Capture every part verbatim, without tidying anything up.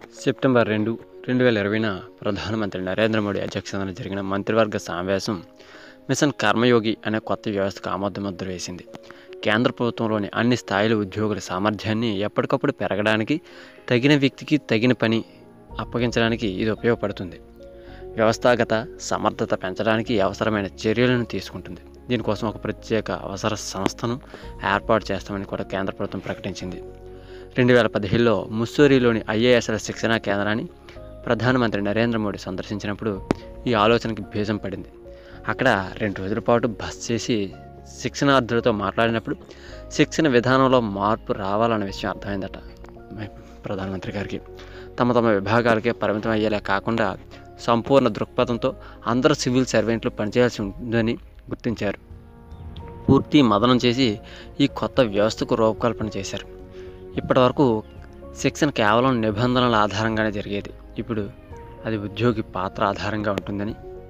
September రెండు రెండు వేల ఇరవైన ప్రధానమంత్రి నరేంద్ర మోడీ అధ్యక్షతన జరిగిన మంత్రివర్గ సమావేశం మిషన్ కర్మయోగి అనే కొత్త వ్యవస్థకు ఆమోదముద్ర వేసింది. కేంద్ర ప్రభుత్వంలోని అన్ని స్థాయిల ఉద్యోగుల సామర్థ్యాన్ని ఎప్పటికప్పుడు పెరగడానికి, తగిన వ్యక్తికి తగిన పని అప్పగించడానికి ఇది ఉపయోగపడుతుంది. వ్యవస్థాగత సమర్థత పెంచడానికి అవసరమైన చర్యలను తీసుకుంటుంది. దీనికోసం ఒక ప్రత్యేక అవసర సంస్థను ఏర్పాటు చేస్తామని కూడా కేంద్ర ప్రభుత్వం ప్రకటించింది. రెండు వేల పదిహేడులో ముస్సూరీలోని ఐఏఎస్ల శిక్షణా కేంద్రాన్ని ప్రధానమంత్రి నరేంద్ర మోడీ సందర్శించినప్పుడు ఈ ఆలోచనకి బీజం పడింది. అక్కడ రెండు రోజుల పాటు బస చేసి శిక్షణార్థులతో మాట్లాడినప్పుడు శిక్షణ విధానంలో మార్పు రావాలన్న విషయం అర్థమైందట ప్రధానమంత్రి గారికి. తమ తమ విభాగాలకే పరిమితం అయ్యేలా కాకుండా సంపూర్ణ దృక్పథంతో అందరూ సివిల్ సర్వెంట్లు పనిచేయాల్సి ఉందని గుర్తించారు. పూర్తి మదనం చేసి ఈ కొత్త వ్యవస్థకు రూపకల్పన చేశారు. ఇప్పటి వరకు శిక్షణ కేవలం నిబంధనల ఆధారంగానే జరిగేది. ఇప్పుడు అది ఉద్యోగి పాత్ర ఆధారంగా ఉంటుందని,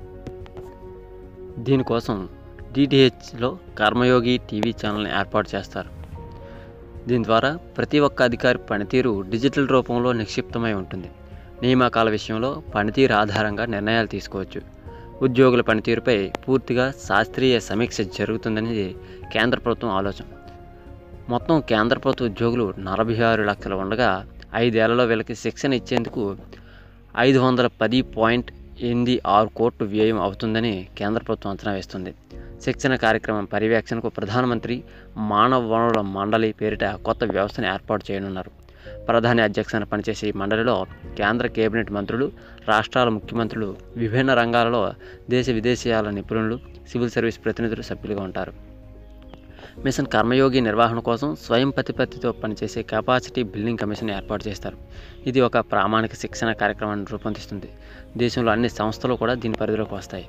దీనికోసం డిటిహెచ్లో కర్మయోగి టీవీ ఛానల్ని ఏర్పాటు చేస్తారు. దీని ద్వారా ప్రతి ఒక్క అధికారి పనితీరు డిజిటల్ రూపంలో నిక్షిప్తమై ఉంటుంది. నియామకాల విషయంలో పనితీరు ఆధారంగా నిర్ణయాలు తీసుకోవచ్చు. ఉద్యోగుల పనితీరుపై పూర్తిగా శాస్త్రీయ సమీక్ష జరుగుతుందనేది కేంద్ర ప్రభుత్వం ఆలోచన. మొత్తం కేంద్ర ప్రభుత్వ ఉద్యోగులు నలభై ఆరు లక్షలు ఉండగా ఐదేళ్లలో వీళ్ళకి శిక్షణ ఇచ్చేందుకు ఐదు వందల పది పాయింట్ ఎనిమిది ఆరు కోట్లు వ్యయం అవుతుందని కేంద్ర ప్రభుత్వం అంచనా వేస్తుంది. శిక్షణ కార్యక్రమం పర్యవేక్షణకు ప్రధానమంత్రి మానవ వనరుల మండలి పేరిట కొత్త వ్యవస్థను ఏర్పాటు చేయనున్నారు. ప్రధాని అధ్యక్షతన పనిచేసే ఈ మండలిలో కేంద్ర కేబినెట్ మంత్రులు, రాష్ట్రాల ముఖ్యమంత్రులు, విభిన్న రంగాలలో దేశ విదేశీయాల నిపుణులు, సివిల్ సర్వీస్ ప్రతినిధులు సభ్యులుగా ఉంటారు. మిషన్ కర్మయోగి నిర్వహణ కోసం స్వయం ప్రతిపత్తితో పనిచేసే కెపాసిటీ బిల్డింగ్ కమిషన్ ఏర్పాటు చేస్తారు. ఇది ఒక ప్రామాణిక శిక్షణ కార్యక్రమాన్ని రూపొందిస్తుంది. దేశంలో అన్ని సంస్థలు కూడా దీని పరిధిలోకి వస్తాయి.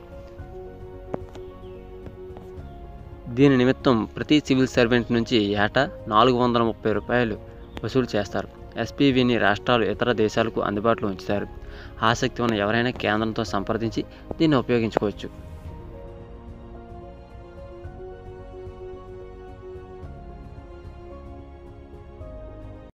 దీని నిమిత్తం ప్రతి సివిల్ సర్వెంట్ నుంచి ఏటా నాలుగు వందల ముప్పై రూపాయలు వసూలు చేస్తారు. ఎస్పీవీని రాష్ట్రాలు ఇతర దేశాలకు అందుబాటులో ఉంచుతారు. ఆసక్తి ఉన్న ఎవరైనా కేంద్రంతో సంప్రదించి దీన్ని ఉపయోగించుకోవచ్చు.